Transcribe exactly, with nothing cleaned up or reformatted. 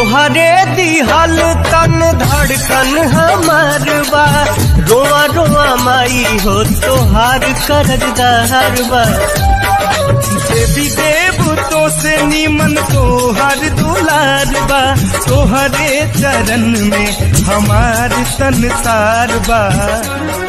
तोहरे दिहल तन धड़कन हमार बा, रोआ रोआ माई हो तोहार करजदार बा। देवी देव तो से नीमन तोहर दुलार बा, तोहरे चरण में हमार संसार बा।